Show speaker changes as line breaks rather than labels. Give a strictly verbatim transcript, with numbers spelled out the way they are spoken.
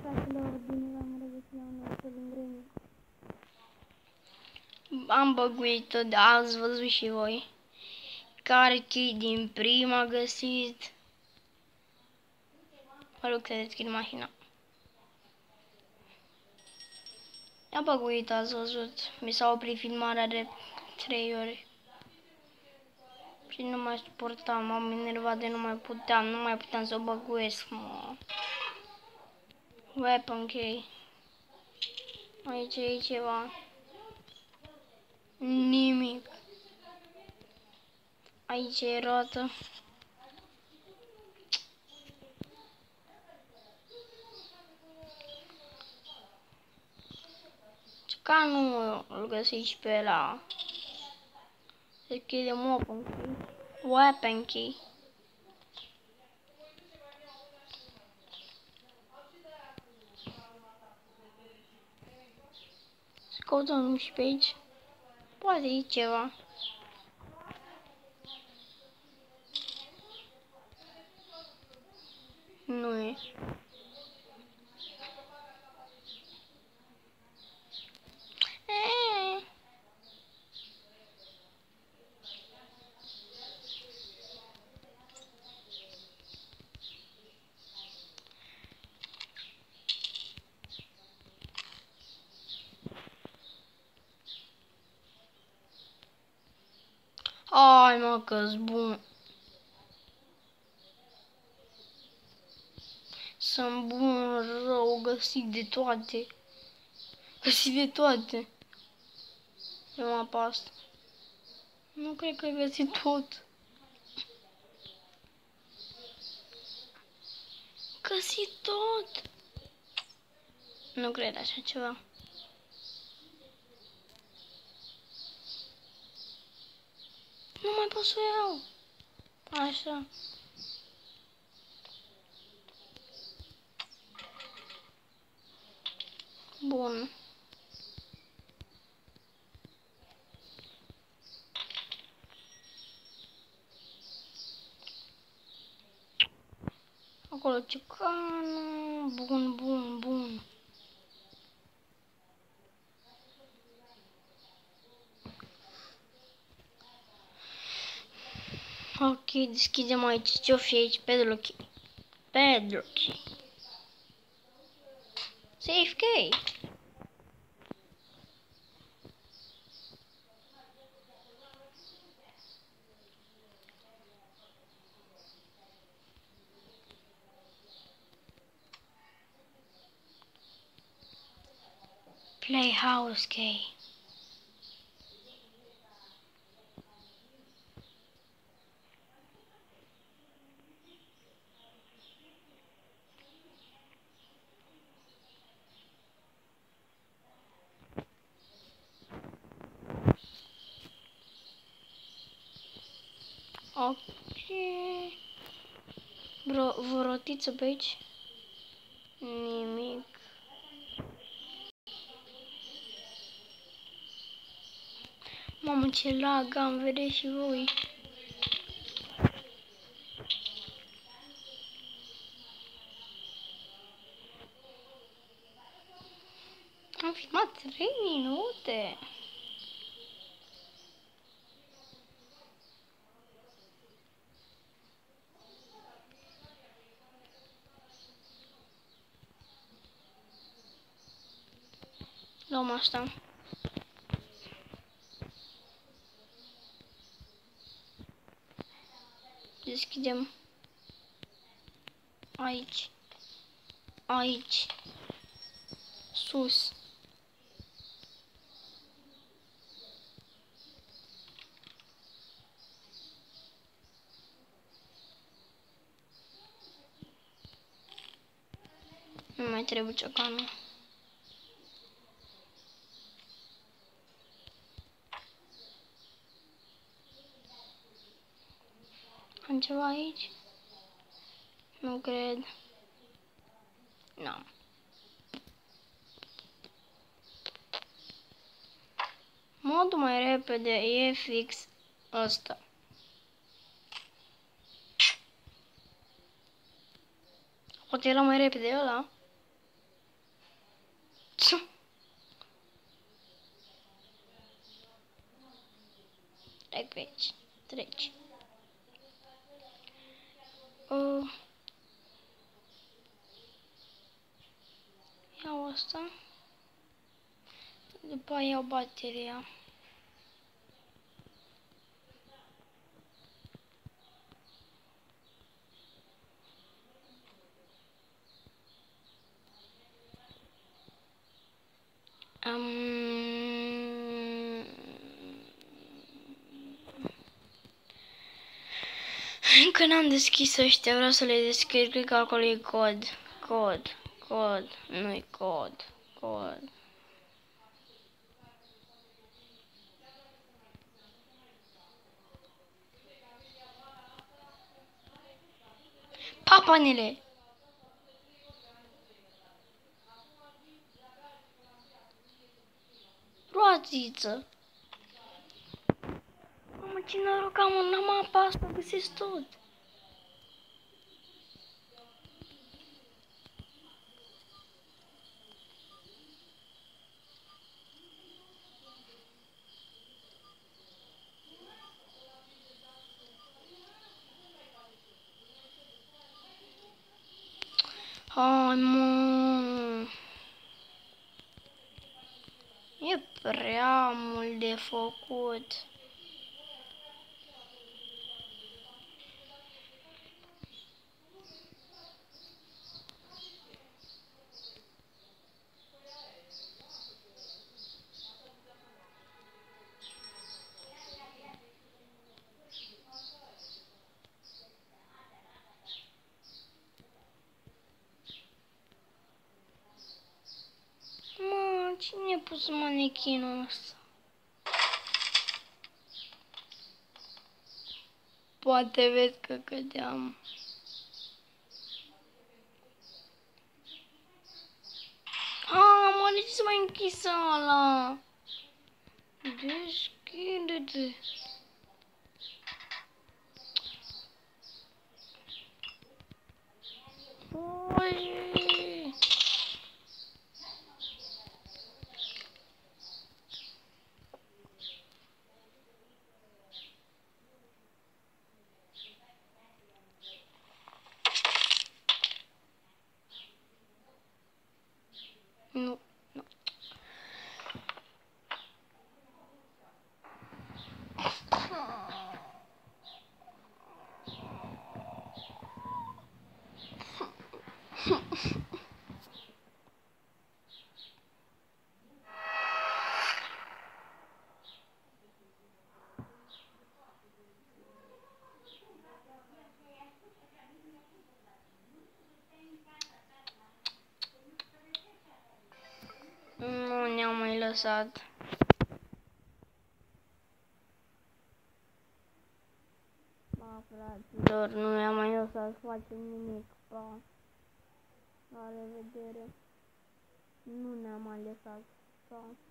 Fraților, bine v-am regăsit la un nou film Remix.
Am băguit-o, da, ați văzut și voi. Carchi din prima găsit. Mă rog să deschid mașina. Am băguit, ați văzut. Mi s-a oprit filmarea de trei ore. Și nu mai suportam, m-am enervat de nu mai puteam, nu mai puteam să o băguiesc, mă. Weapon key. Aici e ceva. Nimic. Aici e roată. Ca nu îl găsești pe ăla. Deschidem open key. Weapon key. Să căutăm și pe aici. Poate e ceva. Nu e. Eee. Hai mă, că-s bun. Sunt bun, rău, găsit de toate. Găsit de toate. Eu mă apăs. Nu cred că ai găsit tot. Găsit tot. Nu cred așa ceva. Nu mai pot să o iau. Așa. Bun. Acolo ciucanul. Bun, bun, bun. Ok, deschidem aici. Ce-o fi aici? Padlock. Padlock. Safe key. Playhouse key. Ok. Vreo, vreo rotiță pe aici? Nimic. Mamă, ce lag am, vedeți și voi. Am filmat trei minute. Luăm asta. Deschidem. Aici. Aici. Sus. Nu mai trebuie ciocanul. Am ceva aici? Nu cred. Nu. Modul mai repede e fix ăsta. Poate era mai repede ăla? Trec pe aici. Treci. Uh. Iau asta. După aia iau bateria. Um, încă n-am deschis ăștia, vreau să le deschid, cred că acolo e cod, cod, cod, nu-i cod, cod. Papanele! Roaziță! Mamă, ce noroc am, n-am apa asta, găsesc tot. Hai, mă! E prea mult de făcut. Mă, cine a pus manechinul ăsta? Poate vezi că cădeam. Ah, mă, de ce s-a mai închis ăla? Deschide-te. Oi. Nu, nu. Nu ne-au mai lăsat. Ba, fraților, nu ne-au mai lăsat să facem nimic. Pa. La revedere. Nu ne-am mai lăsat. Pa.